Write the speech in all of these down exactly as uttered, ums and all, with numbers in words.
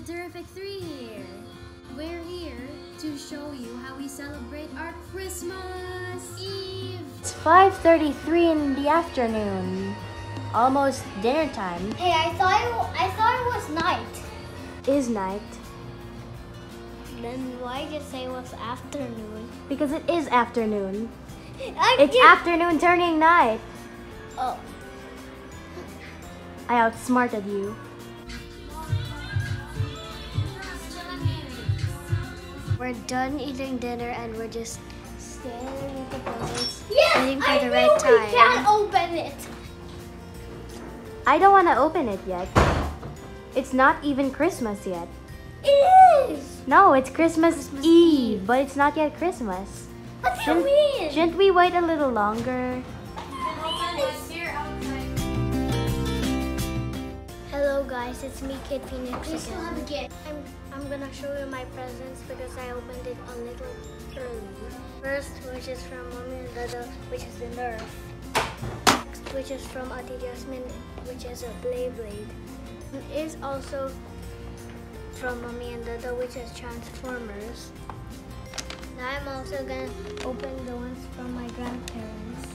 Terrific three here. We're here to show you how we celebrate our Christmas Eve. It's five thirty-three in the afternoon. Almost dinner time. Hey, I thought it, I thought it was night. Is night. Then why did you say it was afternoon? Because it is afternoon. I It's did- afternoon turning night. Oh. I outsmarted you. We're done eating dinner and we're just staring at the presents, Yes, waiting for I the know right we time. can't open it. I don't want to open it yet. It's not even Christmas yet. It is. No, it's Christmas, Christmas Eve, Eve. but it's not yet Christmas. What do you Shouldn't, mean? shouldn't we wait a little longer? Hello guys, it's me, Kid Phoenix We still have a again. gift. I'm, I'm gonna show you my presents because I opened it a little early. First, which is from Mommy and Dada, which is the Nerf. Next, which is from Ate Jasmine, which is a Beyblade. And is also from Mommy and Dada, which is Transformers. Now I'm also gonna open the ones from my grandparents.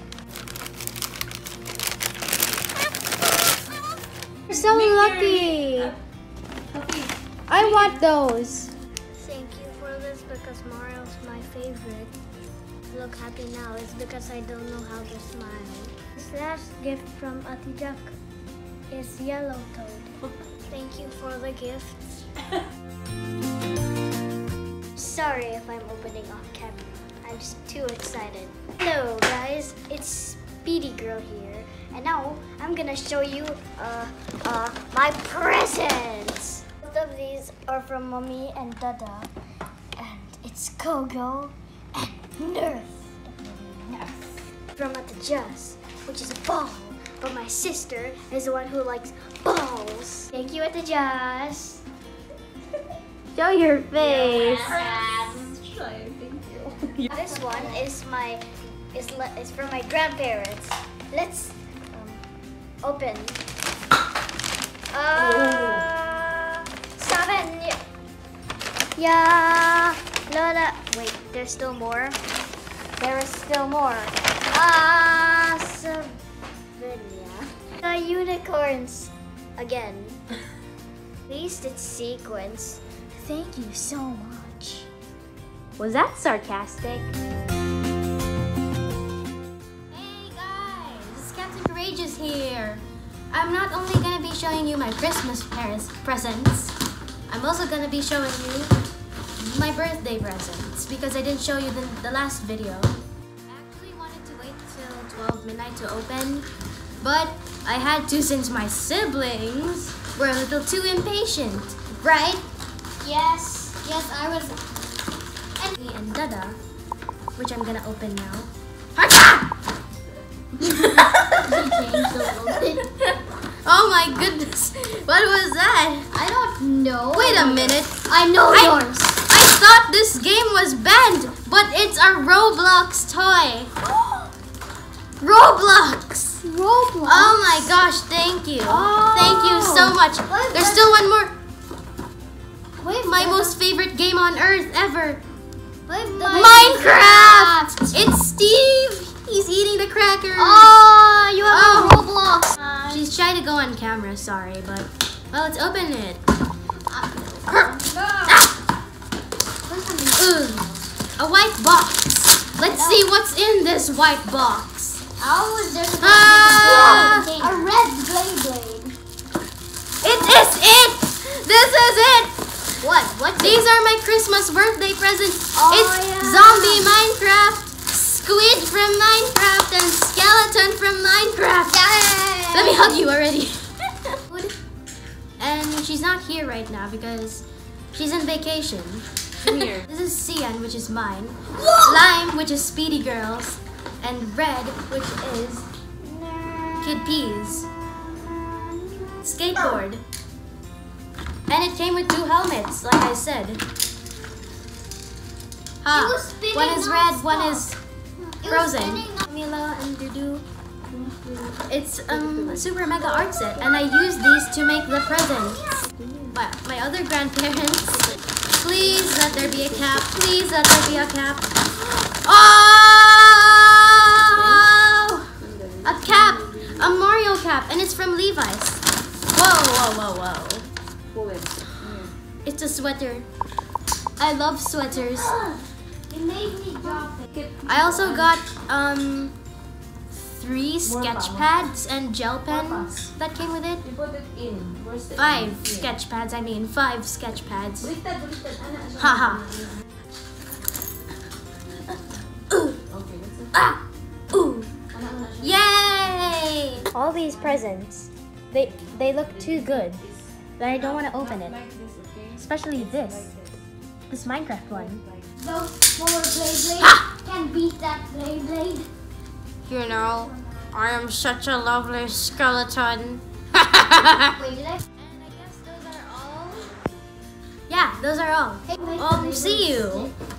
You're so lucky. I want those. Thank you for this because Mario's my favorite. Look happy now. It's because I don't know how to smile. This last gift from Ate Jack is Yellow Toad. Thank you for the gifts. Sorry if I'm opening off camera. I'm just too excited. Hello guys, it's Speedy Girl here. And now I'm gonna show you uh, uh, my presents. Both of these are from Mommy and Dada. And it's Kogo and Nerf. Nerf. From Ate Jess, which is a ball. But my sister is the one who likes balls. Thank you, Ate Jess. Show your face. This one is my is le- is from my grandparents. Let's um, open. Uh, seven. Yeah, Lola. Wait, there's still more. There is still more. Ah, uh, The unicorns again. At least it's sequence. Thank you so much. Was that sarcastic? Hey guys, it's Captain Courageous here. I'm not only gonna be showing you my Christmas Paris presents, I'm also gonna be showing you my birthday presents because I didn't show you the, the last video. I actually wanted to wait till twelve midnight to open, but I had to since my siblings were a little too impatient, right? Yes, yes, I was. And, and Dada, which I'm gonna open now. Oh my goodness, what was that? I don't know. Wait a minute. I know I- yours. I thought this game was banned, but it's a Roblox toy. Roblox. Roblox. Oh my gosh, thank you. Oh. Thank you so much. Wait, There's wait. still one more. Wait, My wait, most favorite game on earth ever. wait, Minecraft. It's Steve. He's eating the crackers. Oh, you have Oh. a Roblox. She's trying to go on camera, sorry, but well, let's open it. Ugh, a white box. Let's see what's in this white box. Oh, there's Ah! a red Beyblade. It is it. This is it. What? What? These are my Christmas birthday presents. Oh, it's yeah. Zombie Minecraft, Squid from Minecraft, and Skeleton from Minecraft. Yay! Let me hug you already. And she's not here right now because she's on vacation. Here. This is Cian, which is mine. Lime, which is Speedy Girls. And Red, which is Kid Peas. Skateboard. And it came with two helmets, like I said. It was spinning One is red, one nonstop. is It was frozen. spinning Mila and Dudu. It's um, a super mega art set, and I use these to make the presents. But my, my other grandparents. Please let there be a cap. Please let there be a cap. Oh! A cap! A Mario cap, and it's from Levi's. Whoa, whoa, whoa, whoa. It's a sweater. I love sweaters. You made me drop it. I also got um three sketch pads and gel pens that came with it. You put it in. Where's the Five in? Here. sketch pads, I mean five sketch pads. Baliktad, baliktad. Ana, siya. Haha. Okay, what's it? Ah! Ooh! Ana, ana siya. Yay! All these presents, they they look too good that I don't want to open it. Like this, okay? Especially this, this Minecraft one. Those four blade blades Ha! can beat that blade blade. You know, I am such a lovely skeleton. Wait, did I? And I guess those are all. Yeah, those are all. Hey, wait, Um, wait, see wait. you